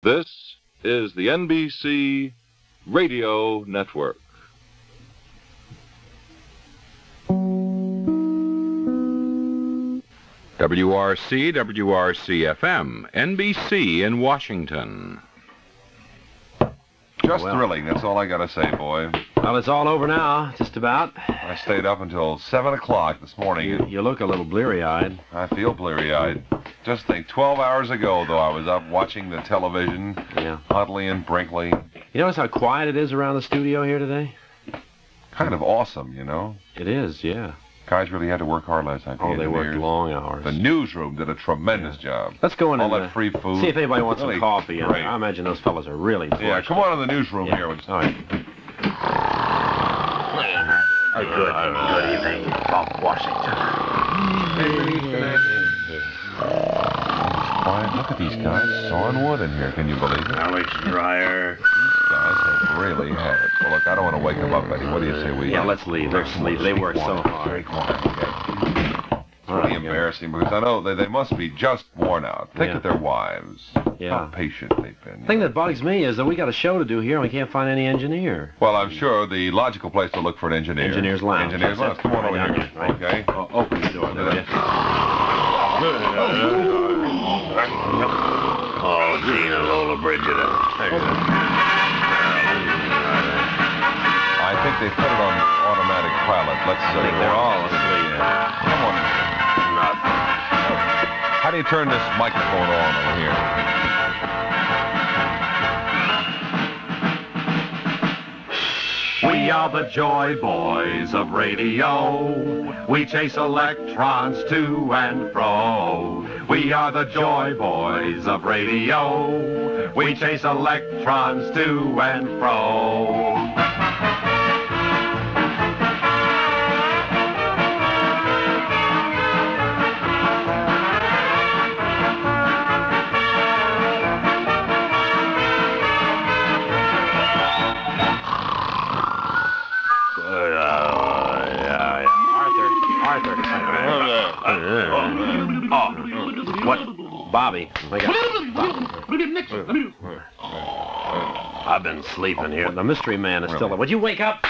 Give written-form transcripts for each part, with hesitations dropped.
This is the NBC Radio Network. WRC, WRC-FM, NBC in Washington. Just thrilling, that's all I gotta say, boy. Well, it's all over now, just about. I stayed up until 7 o'clock this morning. You look a little bleary-eyed. I feel bleary-eyed. Just think, 12 hours ago, though, I was up watching the television. Yeah. Huntley and Brinkley. You notice how quiet it is around the studio here today? Kind of awesome, you know? It is, yeah. Guys really had to work hard last night. Oh, they worked long hours. The newsroom did a tremendous job. Let's go in all and that free food. see if anybody wants really some coffee. Great. I imagine those fellas are really flushed. Yeah, come on in the newsroom here. All right. Good evening, Bob Washington. Quiet. Look at these guys sawing wood in here. Can you believe it? Alex Dreyer. These guys have really had it. Well, look, I don't want to wake them up, Eddie. What do you say we... Yeah, let's leave. They're asleep. They work so hard. It's really embarrassing because I know they must be just worn out. Think of their wives. Yeah. How patient they've been. The thing that bugs me is that we got a show to do here and we can't find any engineer. Well, I'm sure the logical place to look for an engineer. Engineer's Lounge. Engineer's Lounge. Come on over here. Right. Okay. Open the door, will you? Oh, Gina, Lola, Bridget. I think they put it on automatic pilot. Let's I think they're all asleep. Come on. How do you turn this microphone on over here? We are the Joy Boys of radio. We chase electrons to and fro. We are the Joy Boys of radio. We chase electrons to and fro. What? Bobby. I've been sleeping here. The mystery man is still there. Would you wake up?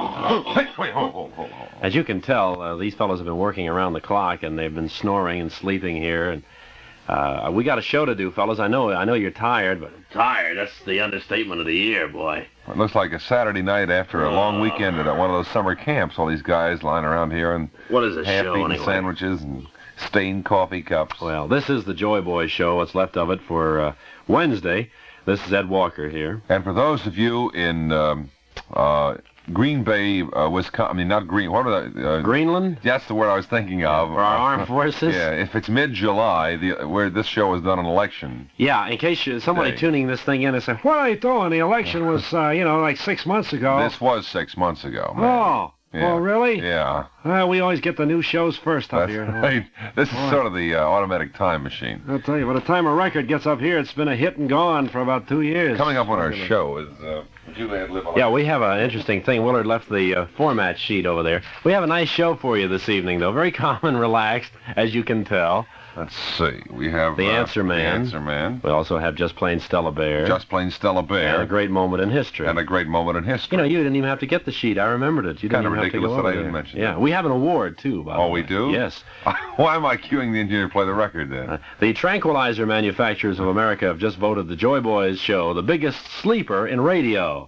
As you can tell, these fellows have been working around the clock, and they've been snoring and sleeping here. And we got a show to do, fellas. I know you're tired, but... Tired? That's the understatement of the year, boy. It looks like a Saturday night after a long weekend at one of those summer camps. All these guys lying around here and What is a show, half-eaten anyway? sandwiches and stained coffee cups. Well, this is the Joy Boys show. What's left of it for Wednesday. This is Ed Walker here. And for those of you in Green Bay, Wisconsin, I mean, not Green, what are the... Greenland? That's the word I was thinking of. For our armed forces? Yeah, if it's mid-July, where this show is done on election. Yeah, in case somebody Day. tuning this thing in and say, what are you doing? The election was, like 6 months ago. This was 6 months ago. Man. Oh. Yeah. Oh, really? Yeah. We always get the new shows first up That's here. right. This is sort of the automatic time machine. I'll tell you, by the time a record gets up here, it's been a hit and gone for about 2 years. Coming up on our show is Juliet Live. Yeah, we have an interesting thing. Willard left the format sheet over there. We have a nice show for you this evening, though. Very calm and relaxed, as you can tell. Let's see. We have The Answer Man. The Answer Man. We also have Just Plain Stella Bear. Just Plain Stella Bear. And a great moment in history. And a great moment in history. You know, you didn't even have to get the sheet. I remembered it. You didn't Kind of even have to ridiculous go that over I didn't there. mention Yeah, that. we have an award, too, by the way. Oh, we do? Yes. Why am I cueing the engineer to play the record, then? The Tranquilizer Manufacturers of America have just voted the Joy Boys show the biggest sleeper in radio.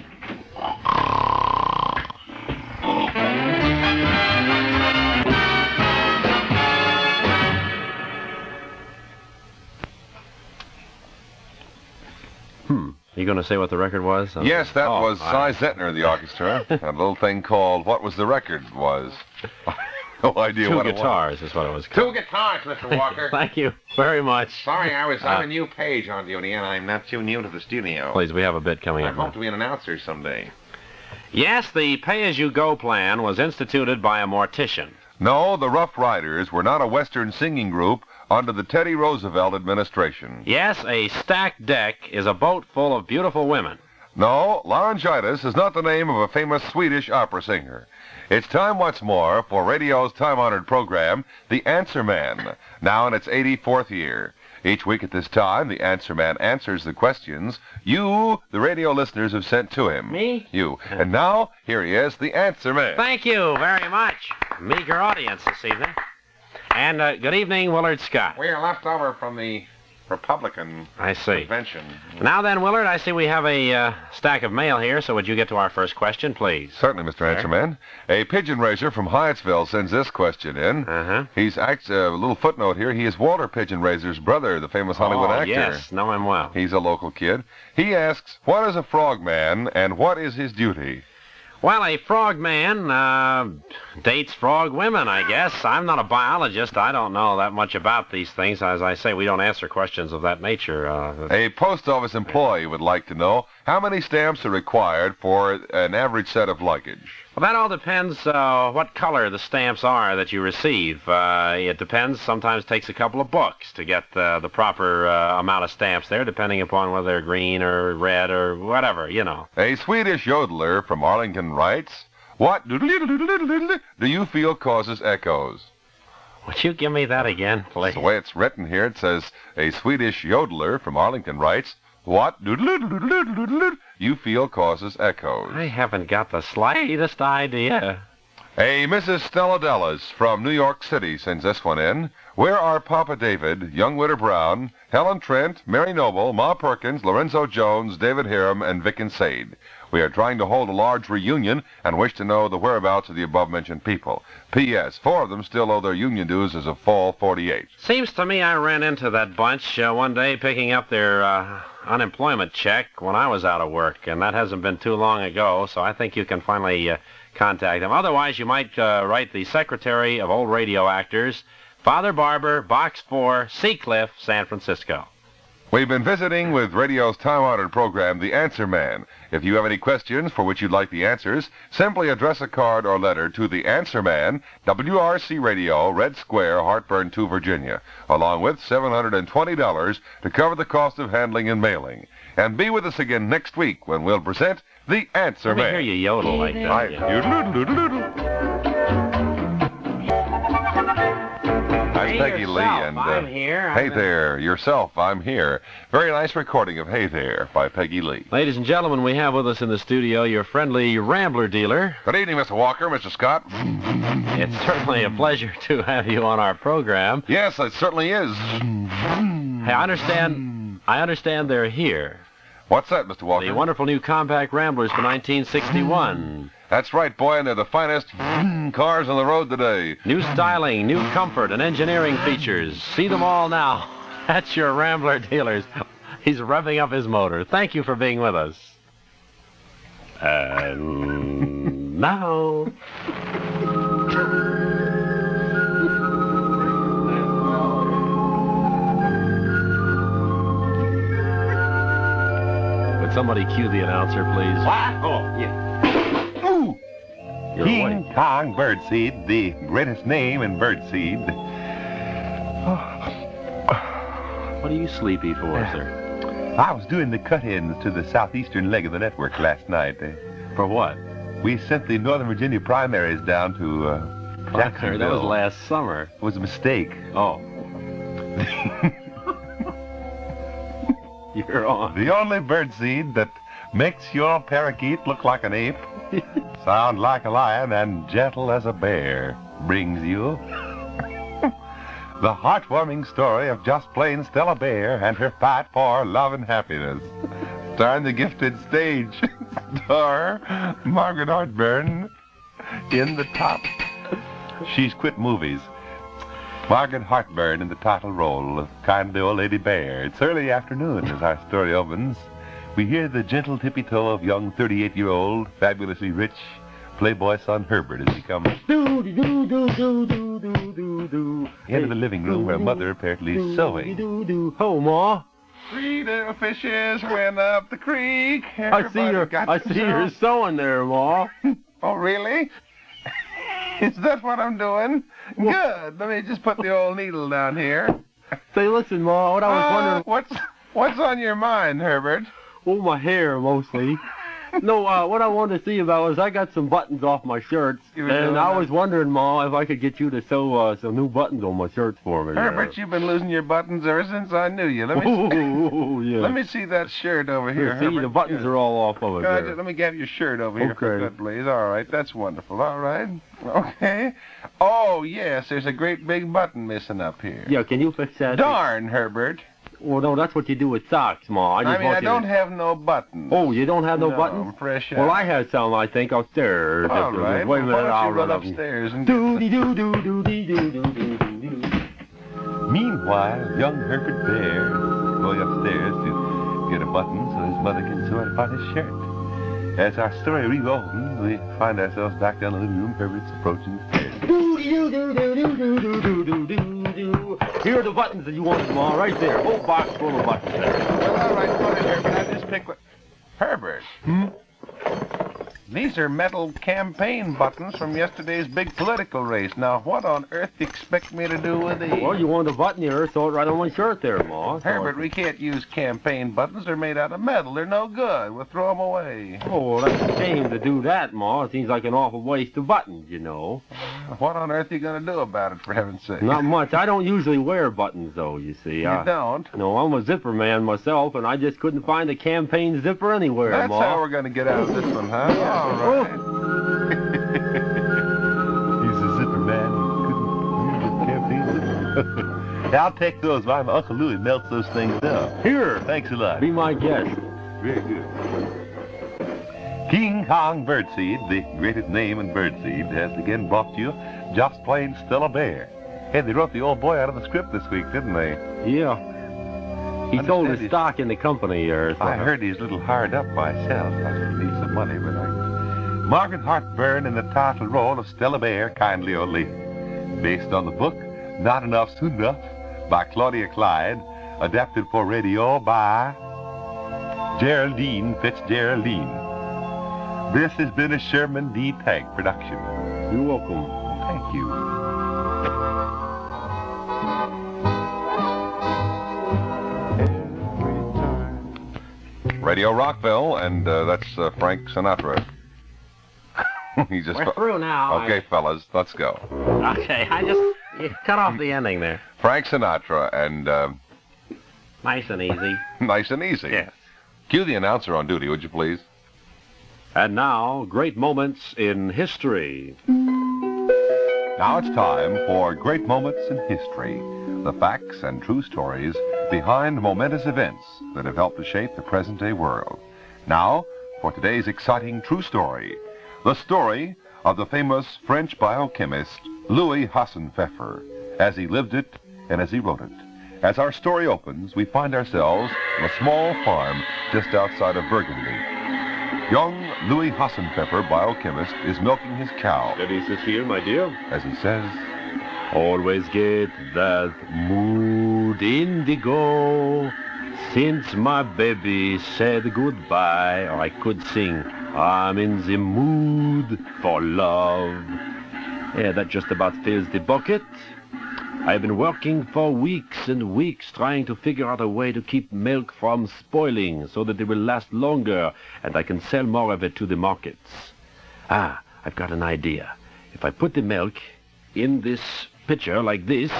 You going to say what the record was? Yes, that was Cy Cy Zentner of the orchestra. A little thing called What Was the Record Was. No idea Two what guitars is what it was called. Two guitars, Mr. Walker. Thank you very much. Sorry, I'm a new page on duty, and I'm not too new to the studio. Please, we have a bit coming I up. hope to be an announcer someday. Yes, the pay-as-you-go plan was instituted by a mortician. No, the Rough Riders were not a Western singing group under the Teddy Roosevelt administration. Yes, a stacked deck is a boat full of beautiful women. No, laryngitis is not the name of a famous Swedish opera singer. It's time once more for radio's time-honored program, The Answer Man, now in its 84th year. Each week at this time, the Answer Man answers the questions you, the radio listeners, have sent to him. Me? You. And now, here he is, the Answer Man. Thank you very much. Meager audience this evening. And good evening, Willard Scott. We're left over from the Republican I see. convention. Now then, Willard, I see we have a stack of mail here, so would you get to our first question, please? Certainly, Mr. Answer Man. A pigeon raiser from Hyattsville sends this question in. Uh-huh. He's a little footnote here. He is Walter Pigeon Raiser's brother, the famous Hollywood actor. Yes, know him well. He's a local kid. He asks, what is a frogman and what is his duty? Well, a frogman dates frog women, I guess. I'm not a biologist. I don't know that much about these things. As I say, we don't answer questions of that nature. A post office employee would like to know how many stamps are required for an average set of luggage. Well, that all depends what color the stamps are that you receive. It depends. Sometimes it takes a couple of books to get the proper amount of stamps there, depending upon whether they're green or red or whatever, you know. A Swedish yodeler from Arlington writes, what do you feel causes echoes? Would you give me that again, please? The way it's written here, it says, a Swedish yodeler from Arlington writes, what you feel causes echoes? I haven't got the slightest idea. A Mrs. Stella Dallas from New York City sends this one in. Where are Papa David, young Witter Brown, Helen Trent, Mary Noble, Ma Perkins, Lorenzo Jones, David Hiram, and Vic and Sade? We are trying to hold a large reunion and wish to know the whereabouts of the above-mentioned people. P.S. 4 of them still owe their union dues as of fall 48. Seems to me I ran into that bunch one day picking up their unemployment check when I was out of work, and that hasn't been too long ago, so I think you can finally contact them. Otherwise, you might write the Secretary of Old Radio Actors, Father Barber, Box 4, Seacliff, San Francisco. We've been visiting with radio's time-honored program, The Answer Man. If you have any questions for which you'd like the answers, simply address a card or letter to The Answer Man, WRC Radio, Red Square, Heartburn 2, Virginia, along with $720 to cover the cost of handling and mailing. And be with us again next week when we'll present The Answer Man. Let me hear you yodel like that. I'm Peggy Lee, and I'm here. Hey There, Yourself, I'm Here. Very nice recording of Hey There by Peggy Lee. Ladies and gentlemen, we have with us in the studio your friendly Rambler dealer. Good evening, Mr. Walker, Mr. Scott. It's certainly a pleasure to have you on our program. Yes, it certainly is. Hey, I understand they're here. What's that, Mr. Walker? The wonderful new compact Ramblers for 1961. That's right, boy, and they're the finest cars on the road today. New styling, new comfort, and engineering features. See them all now. That's your Rambler dealers. He's revving up his motor. Thank you for being with us. And now... Would somebody cue the announcer, please? What? Oh, yeah. Your King wife. Kong Birdseed, the greatest name in birdseed. What are you sleepy for, sir? I was doing the cut-ins to the southeastern leg of the network last night. For what? We sent the Northern Virginia primaries down to Jacksonville. That was last summer. It was a mistake. Oh. You're on. The only birdseed that makes your parakeet look like an ape, sound like a lion, and gentle as a bear brings you the heartwarming story of just plain Stella Bear and her fight for love and happiness. Starring the gifted stage star Margaret Hartburn in the top. She's quit movies. Margaret Hartburn in the title role of kindly old Lady Bear. It's early afternoon as our story opens. We hear the gentle tippy-toe of young 38-year-old, fabulously rich playboy son Herbert as he comes into the living room where mother apparently is sewing. Oh, Ma. 3 little fishes went up the creek. I see you're sewing there, Ma. Oh, really? Is that what I'm doing? Good. Let me just put the old needle down here. Say, listen, Ma, what I was wondering... What's on your mind, Herbert? Oh, my hair, mostly. No, what I wanted to see about was I got some buttons off my shirts, and I was wondering, Ma, if I could get you to sew some new buttons on my shirts for me. Herbert, you've been losing your buttons ever since I knew you. Let me see that shirt over here, See, Herbert. the buttons are all off of it there. Let me get your shirt over here, for Okay. good please. All right, that's wonderful. All right. Okay. Oh, yes, there's a great big button missing up here. Yeah, can you fix that? Darn, Herbert. Well, no, that's what you do with socks, Ma. I don't have no buttons. Oh, you don't have no No, buttons? I'm fresh Well, out. I had some, I think, upstairs. All right. Wait a minute, Why don't I'll you run run up and- upstairs and Doo-dee-doo-doo-doo-dee-doo-doo-doo-doo. Meanwhile, young Herbert Bear is going upstairs to get a button so his mother can sew it upon his shirt. As our story reopens, we find ourselves back down in the living room. Herbert's approaching the stairs. Doo-dee-doo-doo-doo-doo-doo-doo-doo-doo. Here are the buttons that you wanted, Ma, right there. Whole box full of buttons there. Well, all right, go ahead, Herbert. I'll just pick what... Herbert. These are metal campaign buttons from yesterday's big political race. Now, what on earth do you expect me to do with these? Well, you wanted a button here, sew it right on my shirt there, Ma. Herbert, we can't use campaign buttons. They're made out of metal. They're no good. We'll throw them away. Oh, well, that's a shame to do that, Ma. It seems like an awful waste of buttons, you know. What on earth are you going to do about it, for heaven's sake? Not much. I don't usually wear buttons, though, you see. You don't? No, I'm a zipper man myself, and I just couldn't find a campaign zipper anywhere, That's Ma. how we're going to get out of this one, huh? All right. He's a zipper man. Couldn't campaign zipper. I'll take those. My Uncle Louie melts those things down. Here. Thanks a lot. Be my guest. Very good. King Kong Birdseed, the greatest name in birdseed, has again brought you just plain Stella Bear. Hey, they wrote the old boy out of the script this week, didn't they? Yeah. He sold his Understand stock in the company here. I heard he's a little hard up myself. I need some money, but Margaret Hartburn in the title role of Stella Bear, kindly only. Based on the book, Not Enough Soon Enough, by Claudia Clyde, adapted for radio by Geraldine Fitzgeraldine. This has been a Sherman D. Tank production. You're welcome. Thank you. Radio Rockville, and that's Frank Sinatra. He just We're through now. Okay, fellas, let's go. Okay, you cut off the ending there. Frank Sinatra and Nice and easy. Nice and Easy. Yes. Cue the announcer on duty, would you please? And now, great moments in history. Now it's time for Great Moments in History, the facts and true stories behind momentous events that have helped to shape the present-day world. Now, for today's exciting true story, the story of the famous French biochemist Louis Hassenpfeffer, as he lived it and as he wrote it. As our story opens, we find ourselves on a small farm just outside of Burgundy. Young Louis Hassenpfeffer, biochemist, is milking his cow. Steady, Cecile, my dear. As he says, Always get that mood indigo. Since my baby said goodbye, or I could sing, I'm in the mood for love. Yeah, that just about fills the bucket. I've been working for weeks and weeks trying to figure out a way to keep milk from spoiling so that it will last longer and I can sell more of it to the markets. Ah, I've got an idea. If I put the milk in this pitcher like this,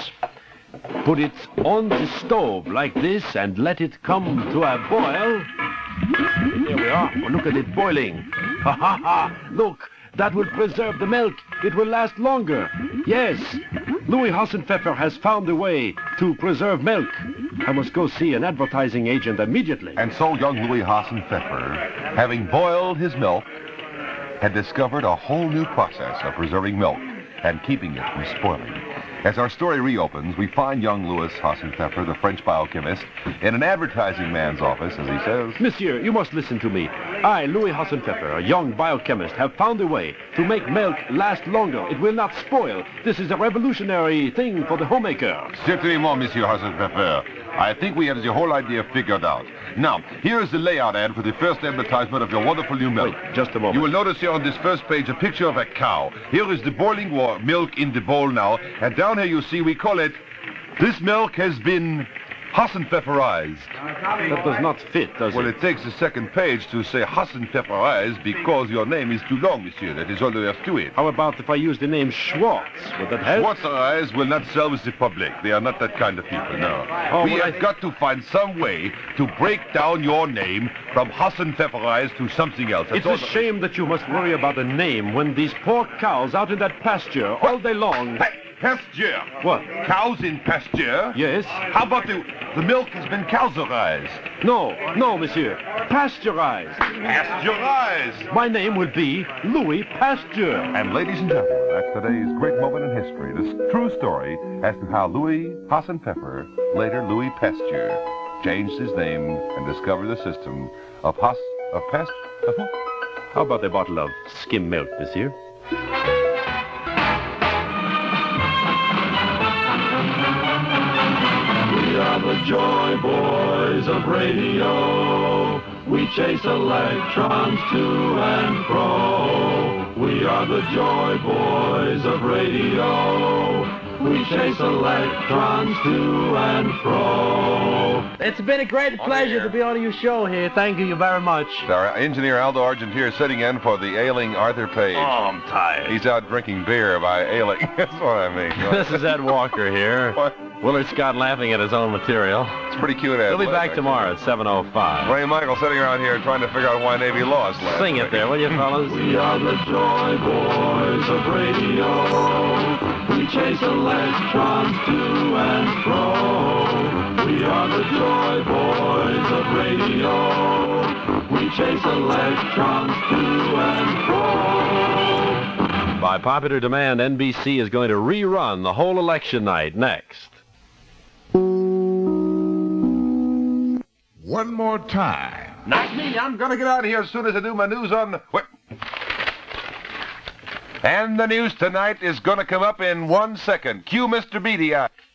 put it on the stove like this and let it come to a boil. There we are. Oh, look at it boiling. Ha ha ha! Look, that will preserve the milk. It will last longer. Yes, Louis Hassenpfeffer has found a way to preserve milk. I must go see an advertising agent immediately. and so young Louis Hassenpfeffer, having boiled his milk, had discovered a whole new process of preserving milk and keeping it from spoiling. As our story reopens, we find young Louis Hassenpfeffer, the French biochemist, in an advertising man's office, as he says, Monsieur, you must listen to me. I, Louis Hassenpfeffer, a young biochemist, have found a way to make milk last longer. It will not spoil. This is a revolutionary thing for the homemaker. Certainly, Monsieur Hassenpfeffer. I think we have the whole idea figured out. Now, here is the layout ad for the first advertisement of your wonderful new milk. Wait, just a moment. You will notice here on this first page a picture of a cow. Here is the boiling milk in the bowl now, and down here you see we call it, this milk has been Hassenpfeffer-Eyes. That does not fit, does Well, it? it takes the second page to say Hassenpfeffer-Eyes because your name is too long, monsieur. That is all there is to it. How about if I use the name Schwartz? Would that help? Schwarzer-Eyes will not service the public. They are not that kind of people, no. Oh, We well, have got to find some way to break down your name from Hassenpfeffer-Eyes to something else. It's a shame that you must worry about a name when these poor cows out in that pasture all day long... Hey, pasture. What? Cows in pasture? Yes? How about the milk has been cowserized? No, monsieur. Pasteurized. Pasteurized. My name will be Louis Pasteur. And ladies and gentlemen, that's today's great moment in history. This true story as to how Louis Hassenpfeffer, later Louis Pasteur, changed his name and discovered the system of pest. How about a bottle of skim milk, monsieur? We are the Joy Boys of radio. We chase electrons to and fro. We are the Joy Boys of radio. We chase electrons to and fro. It's been a great pleasure to be on your show here. Thank you very much. Our engineer Aldo Argentier sitting in for the ailing Arthur Page. Oh, I'm tired. He's out drinking beer by ailing. That's what I mean. This is Ed Walker here. What? Willard Scott laughing at his own material. It's pretty cute, Ed. We'll be back tomorrow at 7:05. Ray Michael sitting around here trying to figure out why Navy lost last Sing it week. there, will you, fellas? We are the Joy Boys of radio. We chase electrons to and fro. We are the Joy Boys of radio. We chase electrons to and fro. By popular demand, NBC is going to rerun the whole election night next. One more time. Not me. I'm going to get out of here as soon as I do my news on... What? And the news tonight is going to come up in 1 second. Cue Mr. Beatty.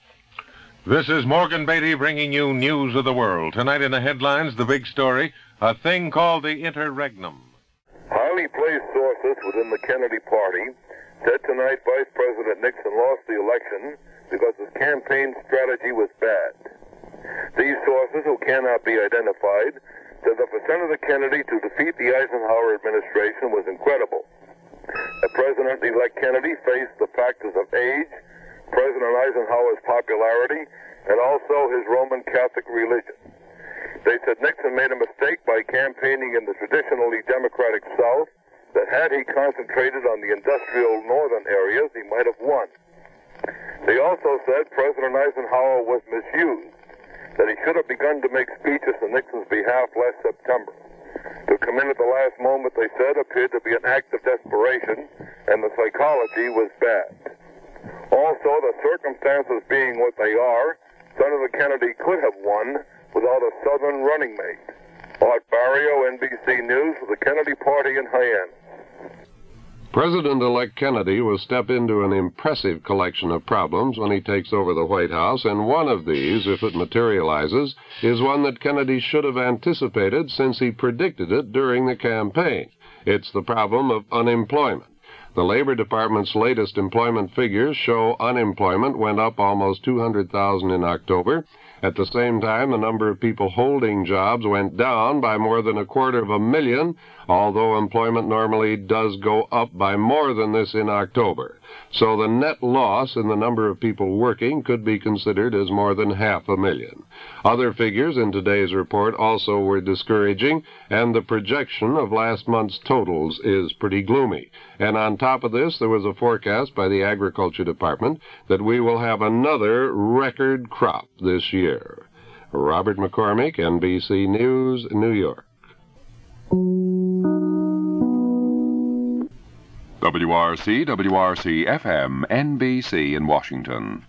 This is Morgan Beatty bringing you news of the world. Tonight in the headlines, the big story, a thing called the interregnum. Highly placed sources within the Kennedy party said tonight Vice President Nixon lost the election because his campaign strategy was bad. These sources, who cannot be identified, said that for Senator Kennedy to defeat the Eisenhower administration was incredible. The President-elect Kennedy faced the factors of age, President Eisenhower's popularity, and also his Roman Catholic religion. They said Nixon made a mistake by campaigning in the traditionally Democratic South, that had he concentrated on the industrial northern areas, he might have won. They also said President Eisenhower was misused, that he should have begun to make speeches on Nixon's behalf last September. To come in at the last moment, they said, appeared to be an act of desperation, and the psychology was bad. Also, the circumstances being what they are, Senator Kennedy could have won without a Southern running mate. Art Barrio, NBC News, for the Kennedy Party in Hyannis. President-elect Kennedy will step into an impressive collection of problems when he takes over the White House, and one of these, if it materializes, is one that Kennedy should have anticipated since he predicted it during the campaign. It's the problem of unemployment. The Labor Department's latest employment figures show unemployment went up almost 200,000 in October. At the same time, the number of people holding jobs went down by more than 250,000, although employment normally does go up by more than this in October. So the net loss in the number of people working could be considered as more than 500,000. Other figures in today's report also were discouraging, and the projection of last month's totals is pretty gloomy. And on top of this, there was a forecast by the Agriculture Department that we will have another record crop this year. Robert McCormick, NBC News, New York. WRC, WRC-FM, NBC in Washington.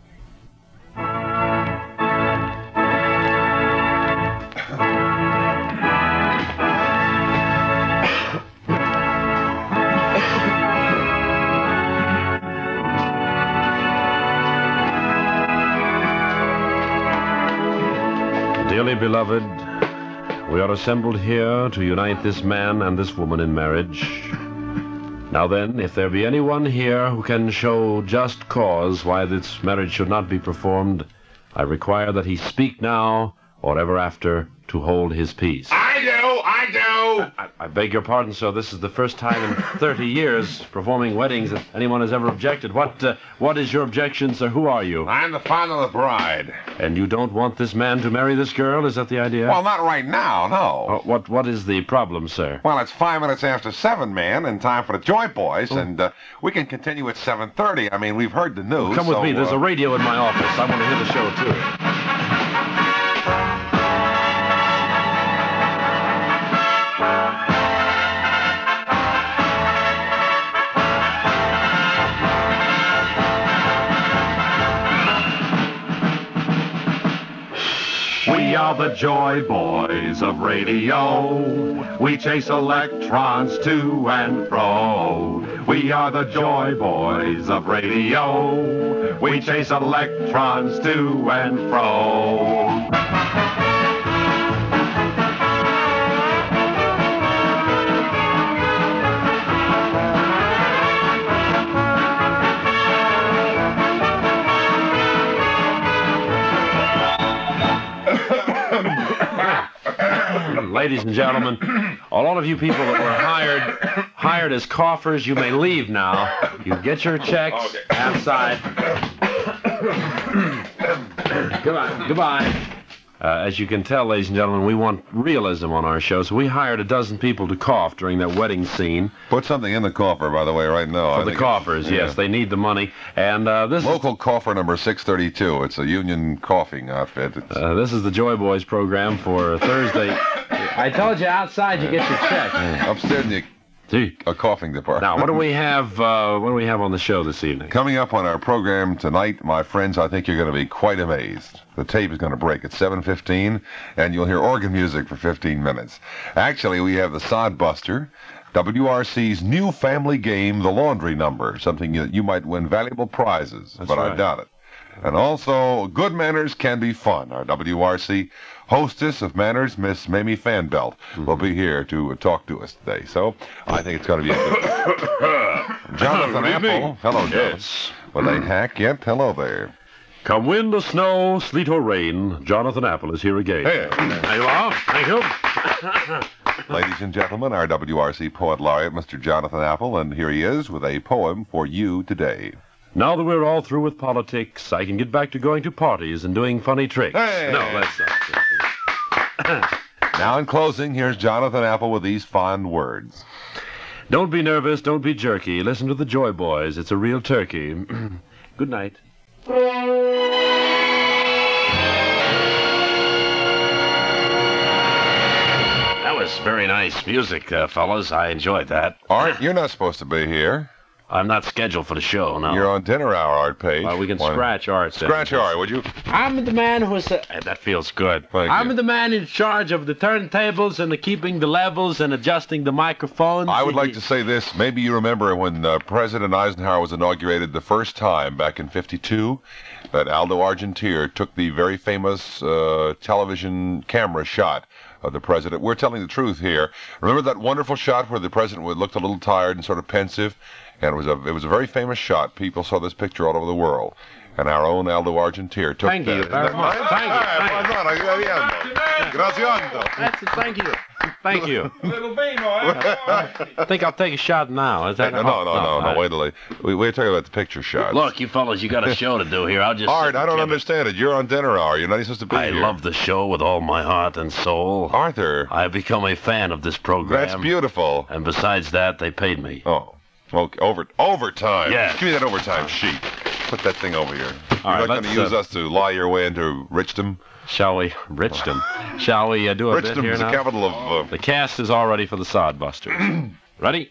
Dearly beloved, we are assembled here to unite this man and this woman in marriage. Now then, if there be anyone here who can show just cause why this marriage should not be performed, I require that he speak now or ever after to hold his peace. I do. I beg your pardon, sir. This is the first time in 30 years performing weddings that anyone has ever objected. What is your objection, sir? Who are you? I'm the father of the bride. And you don't want this man to marry this girl? Is that the idea? Well, not right now, no. What is the problem, sir? Well, it's 5 minutes after 7, man, and time for the Joy Boys, and we can continue at 7:30. I mean, we've heard the news. Come with me. There's a radio in my office. I want to hear the show, too. We are the Joy Boys of radio. We chase electrons to and fro. We are the Joy Boys of radio. We chase electrons to and fro. Ladies and gentlemen, all of you people that were hired as coughers, you may leave now. You get your checks outside. Goodbye. As you can tell, ladies and gentlemen, we want realism on our show, so we hired a dozen people to cough during that wedding scene. Put something in the coffer, by the way, right now. For the coffers, yes. They need the money. And this local coffer number 632. It's a union coughing outfit. This is the Joy Boys program for Thursday. I told you outside you get your check. Upstairs in a coughing department. Now, what do we have on the show this evening? Coming up on our program tonight, my friends, I think you're going to be quite amazed. The tape is going to break at 7:15, and you'll hear organ music for 15 minutes. Actually, we have the Sodbuster, WRC's new family game, The Laundry Number, something that you might win valuable prizes, but right. I doubt it. And also, Good Manners Can Be Fun. Our WRC hostess of manners, Miss Mamie Fanbelt, will be here to talk to us today. So, I think it's going to be a good Jonathan Apple. Hello, Jonathan. Yes. Will they hack yet? Hello there. Come wind or snow, sleet or rain, Jonathan Apple is here again. Hey. There you are. Thank you. Ladies and gentlemen, our WRC Poet Laureate, Mr. Jonathan Apple, and here he is with a poem for you today. Now that we're all through with politics, I can get back to going to parties and doing funny tricks. Hey. No, that's not. Now, in closing, here's Jonathan Apple with these fond words. Don't be nervous, don't be jerky. Listen to the Joy Boys. It's a real turkey. Good night. That was very nice music, fellas. I enjoyed that. Art, you're not supposed to be here. I'm not scheduled for the show, no. You're on dinner hour, Art Page. Well, we can scratch Art. Scratch Art, would you? I'm the man who's... that feels good. I'm the man in charge of the turntables and the keeping the levels and adjusting the microphones. I would like to say this. Maybe you remember when President Eisenhower was inaugurated the first time back in '52, that Aldo Argentier took the very famous television camera shot of the president. We're telling the truth here. Remember that wonderful shot where the president looked a little tired and sort of pensive? And it was a very famous shot. People saw this picture all over the world. And our own Aldo Argentier took Thank you very much. Thank you. Thank you. I think I'll take a shot now. Is that No, wait till we're talking about the picture shots. Look, you fellas, you got a show to do here. I'll just... Art, I don't understand it. You're on dinner hour. You're not supposed to be here. I love the show with all my heart and soul. Arthur. I've become a fan of this program. That's beautiful. And besides that, they paid me. Oh. Okay, overtime. Yeah. Give me that overtime sheet. Put that thing over here. All You're not going to use us to lie your way into richdom? Shall we? Richdom. Shall we do a bit here now? Richdom's the capital of... The cast is all ready for the Sodbusters. Ready?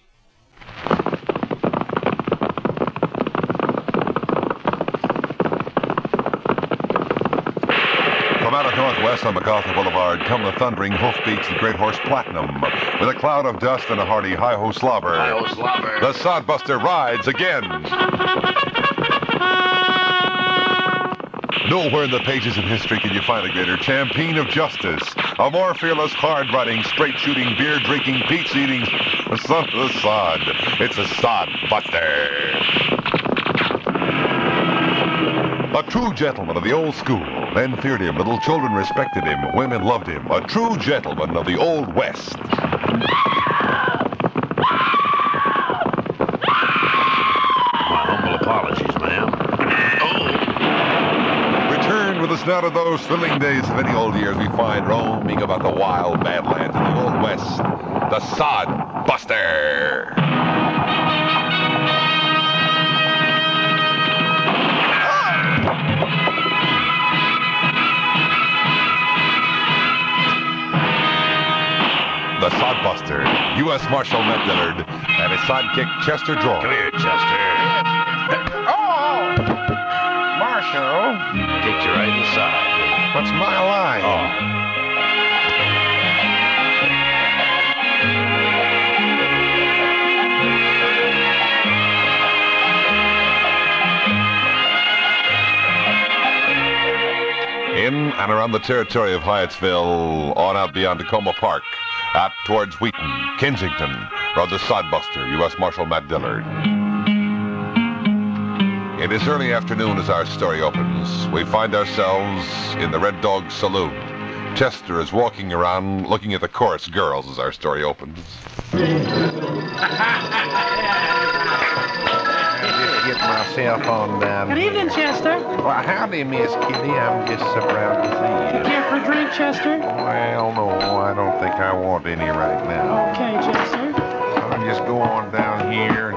From out of northwest on MacArthur Boulevard come the thundering hoofbeats of the Great Horse Platinum. With a cloud of dust and a hearty hi-ho slobber. Hi-ho slobber. The Sodbuster rides again. Nowhere in the pages of history can you find a greater champion of justice, a more fearless, hard-riding, straight-shooting, beer-drinking, pizza-eating son of the sod. It's a Sodbuster. A true gentleman of the old school. Men feared him, little children respected him, women loved him. A true gentleman of the Old West. My humble apologies, ma'am. Returned with us now to those thrilling days of any old years we find roaming about the wild badlands of the Old West. The Sod Buster. The Sodbuster, U.S. Marshal Matt Dillard, and his sidekick Chester Draw. Come here, Chester. Oh! Marshal, Kicked you right in the side. what's my line? In and around the territory of Hyattsville, on out beyond Tacoma Park, out towards Wheaton, Kensington, rode the Sodbuster, U.S. Marshal Matt Dillard. It is early afternoon as our story opens. We find ourselves in the Red Dog Saloon. Chester is walking around looking at the chorus girls as our story opens. Get myself on down. Good evening, Chester. Well, howdy, Miss Kitty. I'm just so proud to see you. Care for a drink, Chester? Well, no, I don't think I want any right now. Okay, Chester. I'll just go on down here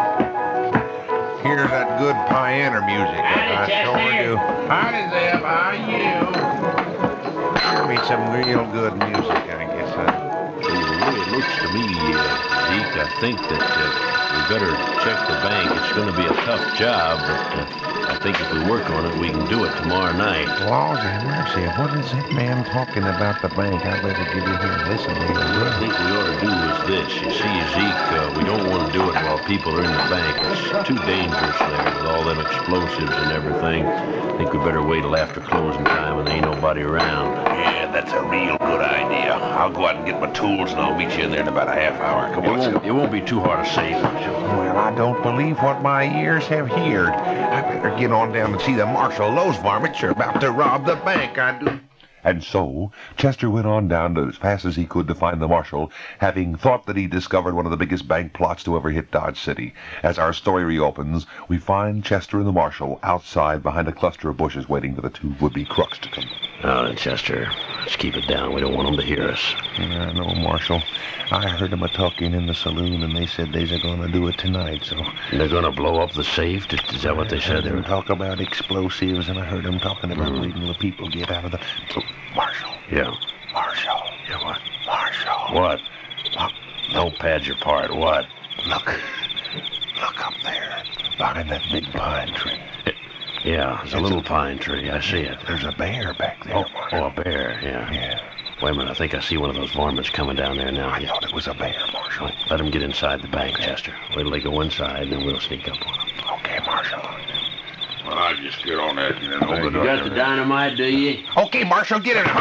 and hear that good piano music. I sure do. Howdy, Zeb. How are you? Hear me some real good music, I guess. The way it looks to me, Zeke, I think that we better check the bank. It's going to be a tough job, but I think if we work on it, we can do it tomorrow night. Lord have mercy. What is that man talking about the bank? I better get in here and listen to him. What I think we ought to do is this. You see, Zeke, we don't want to do it while people are in the bank. It's too dangerous there with all them explosives and everything. I think we better wait till after closing time when there ain't nobody around. Yeah, that's a real good idea. I'll go out and get my tools, and I'll meet you in there in about a half hour. Come on, It won't be too hard to save. Well, I don't believe what my ears have heard. I better get on down and see the marshal. Those varmints are about to rob the bank. I do. And so, Chester went on down as fast as he could to find the marshal, having thought that he discovered one of the biggest bank plots to ever hit Dodge City. As our story reopens, we find Chester and the marshal outside behind a cluster of bushes waiting for the two would-be crooks to come. Now then, Chester, let's keep it down. We don't want them to hear us. I know, Marshal. I heard them a-talking in the saloon, and they said they's a-gonna do it tonight, so... And they're going to blow up the safe? Is that what they said? They talk about explosives, and I heard them talking about letting the people get out of the... Oh, Marshal. Yeah. Marshal. Yeah, what? Marshal. What? Don't pad your part. What? Look up there, behind that big pine tree. Yeah, there's a little pine tree. I see it. There's a bear back there, Marshal. Oh, a bear, yeah. Yeah. Wait a minute, I think I see one of those varmints coming down there now. I thought it was a bear, Marshal. Let him get inside the bank, Chester. Wait till they go inside, then we'll sneak up on them. Okay, Marshal. Well, I'll just get on that and then open You the door. got the dynamite, do you? Okay, Marshal, get in. Wait,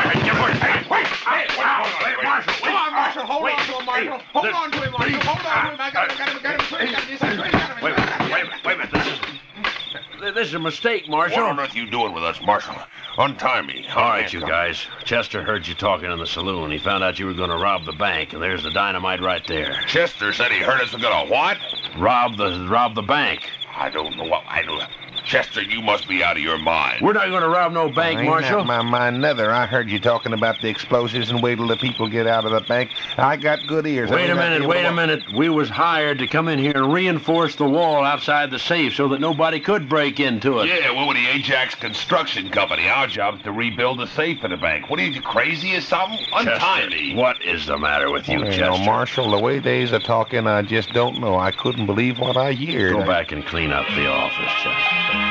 Marshal. Come on, Marshal. Hold on to him, Marshal. Hold on to him, Marshal. Hold on to him. I got him. Wait a minute. This is a mistake, Marshal. What on earth are you doing with us, Marshal? Untie me. All right, you guys. Chester heard you talking in the saloon. He found out you were going to rob the bank, and there's the dynamite right there. Chester said he heard us were gonna what? Rob the bank. I don't know what I do. Chester, you must be out of your mind. We're not going to rob no bank, Ain't Marshal. out my mind neither. I heard you talking about the explosives and wait till the people get out of the bank. I got good ears. Wait a minute. We was hired to come in here and reinforce the wall outside the safe so that nobody could break into it. Yeah, we're with the Ajax Construction Company. Our job's to rebuild the safe in the bank. What are you, crazy or something? Untie me. What is the matter with you, Well, Chester? Marshal, the way they's a-talking, I just don't know. I couldn't believe what I heard. Go back and clean up the office, Chester.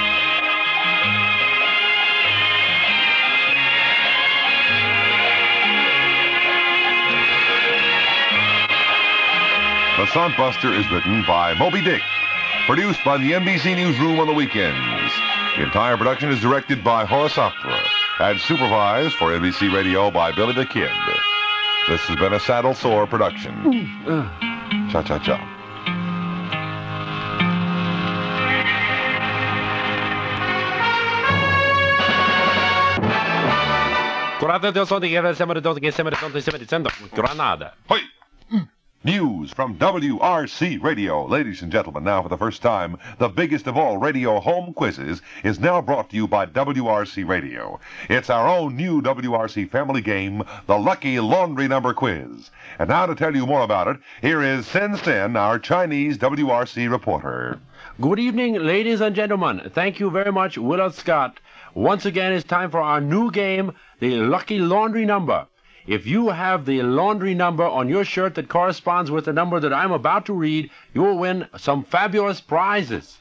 The Sodbuster is written by Moby Dick. Produced by the NBC Newsroom on the weekends. The entire production is directed by Horace Opera and supervised for NBC Radio by Billy the Kid. This has been a Saddle Sore production. Cha-cha-cha. Granada. Hoi! News from WRC Radio. Ladies and gentlemen, now for the first time, the biggest of all radio home quizzes is now brought to you by WRC Radio. It's our own new WRC family game, the Lucky Laundry Number Quiz. And now to tell you more about it, here is Sin Sin, our Chinese WRC reporter. Good evening, ladies and gentlemen. Thank you very much, Willard Scott. Once again, it's time for our new game, the Lucky Laundry Number. If you have the laundry number on your shirt that corresponds with the number that I'm about to read, you will win some fabulous prizes.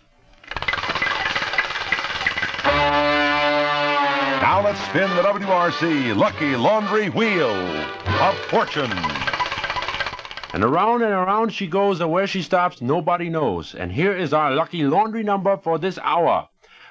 Now let's spin the WRC Lucky Laundry Wheel of Fortune. And around she goes, and where she stops, nobody knows. And here is our lucky laundry number for this hour.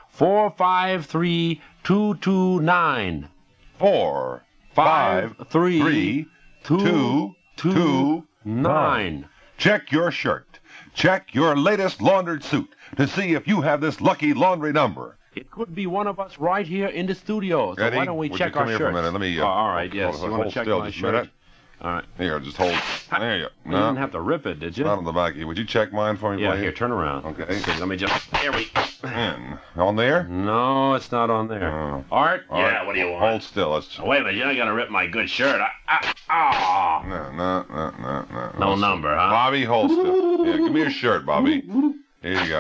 453229. 4, 5, 3, 2, 2, 9. Check your shirt. Check your latest laundered suit to see if you have this lucky laundry number. It could be one of us right here in the studio. So Eddie, why don't we would check you come our here shirts? for a minute? Let me. All right, yes. You want to check my just a shirt? minute. All right. Here, just hold. There you go. You didn't have to rip it, did you? Not on the back. Would you check mine for me, Yeah, please? here, turn around. Okay. Let me just... There we go. On there? No, it's not on there. Oh. Art? All Yeah, right. what do you want? Hold still. Let's... Wait a minute, you're not going to rip my good shirt. No. No number, huh? Bobby, hold still. Yeah, give me your shirt, Bobby. Here you go.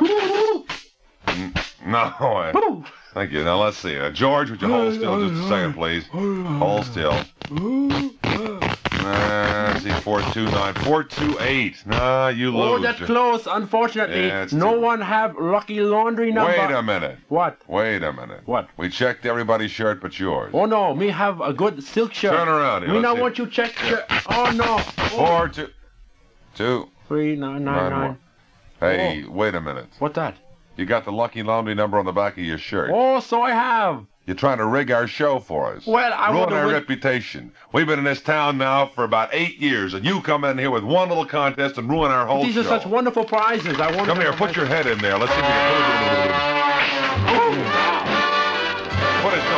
No. Thank you. Now, let's see. George, would you hold still just a second, please? Hold still. Let's see, 429. 428. Nah, you lose. Oh, that's close. Unfortunately, Yeah, it's no too- one have lucky laundry number. Wait a minute. What? Wait a minute. What? We checked everybody's shirt but yours. Oh, no. Me have a good silk shirt. Turn around here. Me let's not see. want you check your... Oh, no. 4, 2, 2, 3999. Hey, wait a minute. What's that? You got the lucky laundry number on the back of your shirt. Oh, so I have. You're trying to rig our show for us. Well, I want ruin to our win. reputation. We've been in this town now for about 8 years, and you come in here with one little contest and ruin our whole These show. are such wonderful prizes. I want Come here, put your head in there. Let's see if we can put it.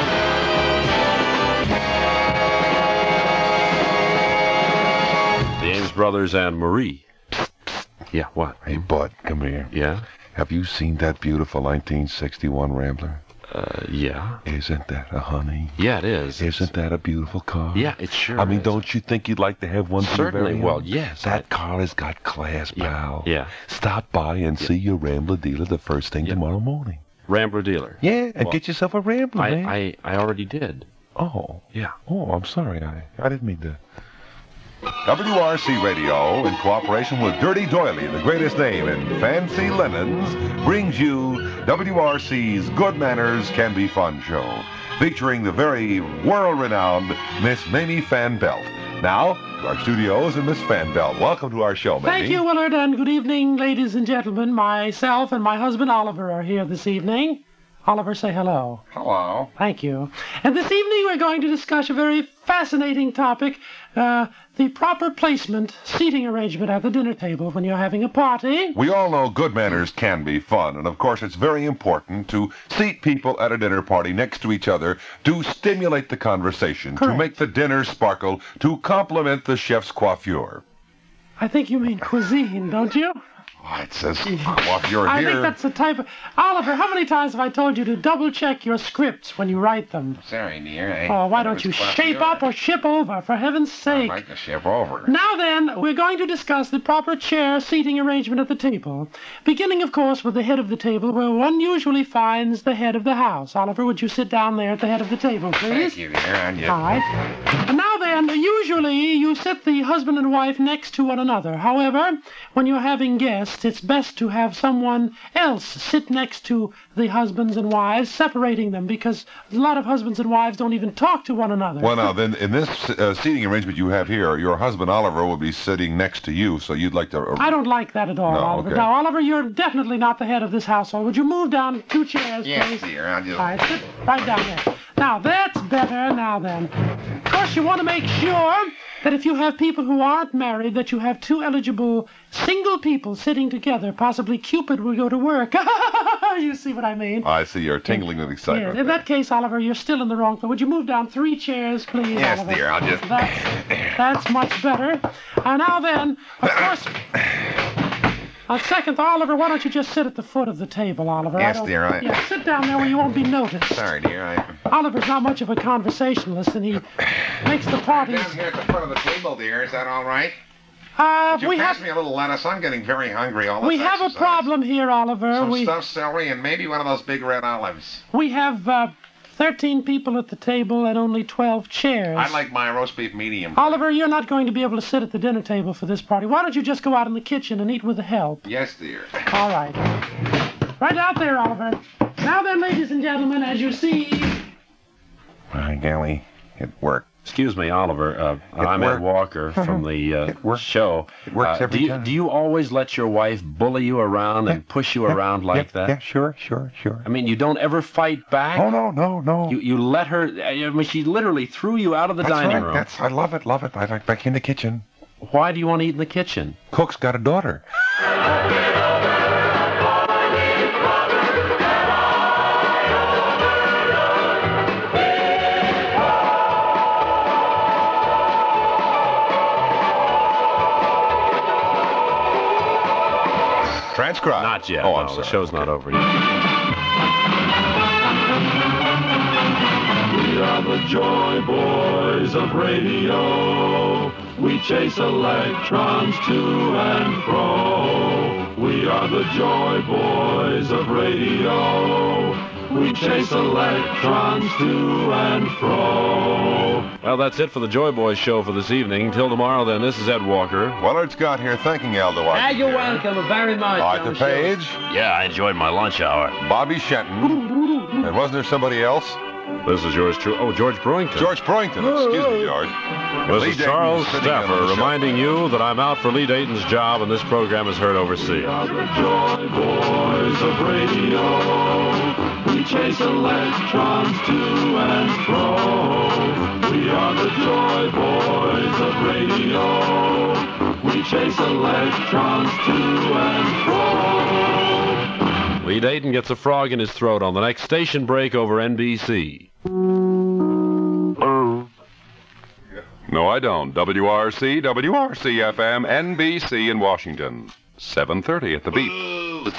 The Ames Brothers and Marie. Yeah, what? Hey, Bud, come here. Yeah? Have you seen that beautiful 1961 Rambler? Yeah. Isn't that a honey? Yeah, it is. Isn't that a beautiful car? Yeah, it sure I mean, is. don't you think you'd like to have one for your Certainly. very Well, own? yes. That car has got class, pal. Yeah. Stop by and see your Rambler dealer the first thing tomorrow morning. Rambler dealer. Yeah, and Well, get yourself a Rambler, man. I already did. Oh. Yeah. Oh, I'm sorry. I didn't mean to. WRC Radio, in cooperation with Dirty Doily, the greatest name in fancy linens, brings you WRC's Good Manners Can Be Fun show, featuring the very world-renowned Miss Mamie Fan Belt. Now, to our studios and Miss Fan Belt. Welcome to our show, Mamie. Thank you, Willard, and good evening, ladies and gentlemen. Myself and my husband Oliver are here this evening. Oliver, say hello. Hello. Thank you. And this evening we're going to discuss a very fascinating topic, the proper placement, seating arrangement at the dinner table when you're having a party. We all know good manners can be fun, and of course it's very important to seat people at a dinner party next to each other to stimulate the conversation, Correct. to make the dinner sparkle, to complement the chef's coiffure. I think you mean cuisine, don't you? Oh, it says coiffure I here. think that's the type of... Oliver, how many times have I told you to double-check your scripts when you write them? Sorry, dear. Oh, why don't you shape up or ship over, for heaven's sake? I'd like to ship over. Now then, we're going to discuss the proper chair seating arrangement at the table. Beginning, of course, with the head of the table, where one usually finds the head of the house. Oliver, would you sit down there at the head of the table, please? Thank you, dear. And you. All right. And now then, usually you sit the husband and wife next to one another. However, when you're having guests, it's best to have someone else sit next to the husbands and wives, separating them, because a lot of husbands and wives don't even talk to one another. Well, now, then, in this seating arrangement you have here, your husband Oliver will be sitting next to you, so you'd like to... I don't like that at all, No, Oliver. okay. Now, Oliver, you're definitely not the head of this household. Would you move down 2 chairs, Yes, please? dear. I'll just... All right, sit right down there. Now, that's better. Now then. Of course, you want to make sure that if you have people who aren't married, that you have two eligible single people sitting together, possibly Cupid will go to work. You see what I mean? I see. You're tingling with excitement. Yeah. In that case, Oliver, you're still in the wrong place. Would you move down 3 chairs, please, Yes, Oliver? dear, I'll just... That's much better. Now then, of course... On second, Oliver, why don't you just sit at the foot of the table, Oliver? Yes, dear, Yeah, sit down there where you won't be noticed. Sorry, dear, Oliver's not much of a conversationalist, and he makes the parties... Down here at the foot of the table, dear. Is that all right? Could you pass me a little lettuce? I'm getting very hungry all this We have exercise. a problem here, Oliver. Some stuffed celery and maybe one of those big red olives. We have 13 people at the table and only 12 chairs. I'd like my roast beef medium. Oliver, you're not going to be able to sit at the dinner table for this party. Why don't you just go out in the kitchen and eat with the help? Yes, dear. All right. Right out there, Oliver. Now then, ladies and gentlemen, as you see... My golly, it worked. Excuse me, Oliver. I'm Ed Walker from the show. It works every time. Do you always let your wife bully you around and push you around like that? Yeah, sure. I mean, you don't ever fight back? Oh, no. You let her... I mean, she literally threw you out of the dining room. I love it. I like back in the kitchen. Why do you want to eat in the kitchen? Cook's got a daughter. Transcribe. Not yet. Oh, I'm no, sorry. The show's not over yet. We are the Joy Boys of radio. We chase electrons to and fro. We are the Joy Boys of radio. We chase electrons to and fro. Well, that's it for the Joy Boys show for this evening. Till tomorrow, then, this is Ed Walker. Willard Scott here, thanking Aldo Washington. You're welcome very much. Arthur Page. Yeah, I enjoyed my lunch hour. Bobby Shenton. And wasn't there somebody else? This is yours true. Oh, George Brewington. George Brewington. Excuse me, George. This Lee is Dayton Charles sitting in on Staffer the show. reminding you that I'm out for Lee Dayton's job, and this program is heard overseas. We are the Joy Boys of radio. We chase electrons to and fro. We are the Joy Boys of radio. We chase electrons to and fro. Lee Dayton gets a frog in his throat on the next station break over NBC. No, I don't. WRC, WRC-FM, NBC in Washington. 7:30 at the beat.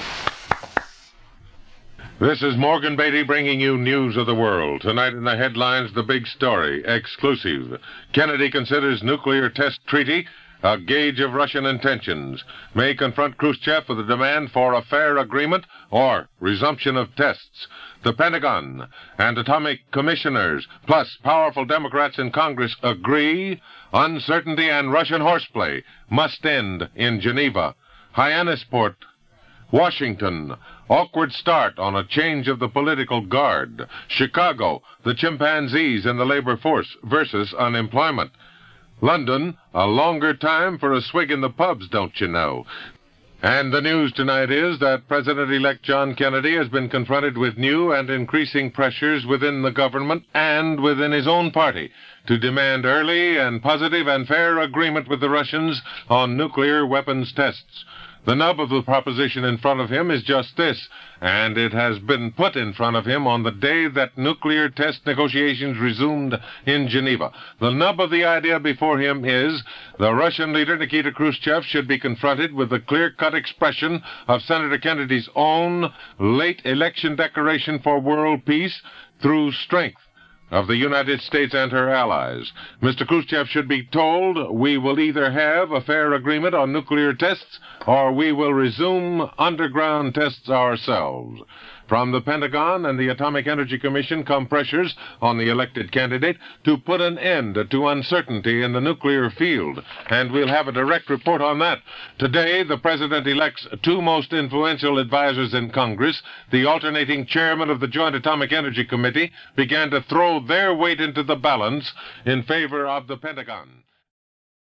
This is Morgan Beatty bringing you news of the world. Tonight in the headlines, the big story, exclusive. Kennedy considers nuclear test treaty a gauge of Russian intentions. May confront Khrushchev with a demand for a fair agreement or resumption of tests. The Pentagon and atomic commissioners, plus powerful Democrats in Congress, agree uncertainty and Russian horseplay must end in Geneva. Hyannisport, Washington, awkward start on a change of the political guard. Chicago, the chimpanzees in the labor force versus unemployment. London, a longer time for a swig in the pubs, don't you know? And the news tonight is that President-elect John Kennedy has been confronted with new and increasing pressures within the government and within his own party to demand early and positive and fair agreement with the Russians on nuclear weapons tests. The nub of the proposition in front of him is just this, and it has been put in front of him on the day that nuclear test negotiations resumed in Geneva. The nub of the idea before him is the Russian leader Nikita Khrushchev should be confronted with the clear-cut expression of Senator Kennedy's own late election declaration for world peace through strength of the United States and her allies. Mr. Khrushchev should be told we will either have a fair agreement on nuclear tests or we will resume underground tests ourselves. From the Pentagon and the Atomic Energy Commission come pressures on the elected candidate to put an end to uncertainty in the nuclear field, and we'll have a direct report on that. Today, the President-elect's two most influential advisors in Congress, the alternating chairman of the Joint Atomic Energy Committee, began to throw their weight into the balance in favor of the Pentagon.